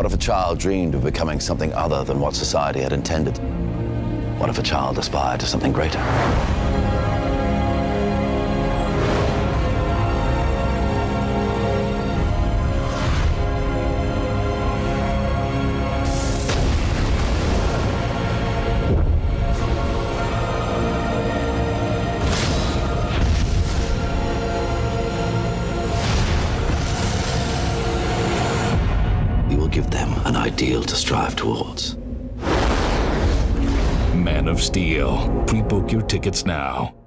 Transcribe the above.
What if a child dreamed of becoming something other than what society had intended? What if a child aspired to something greater? We will give them an ideal to strive towards. Man of Steel. Pre-book your tickets now.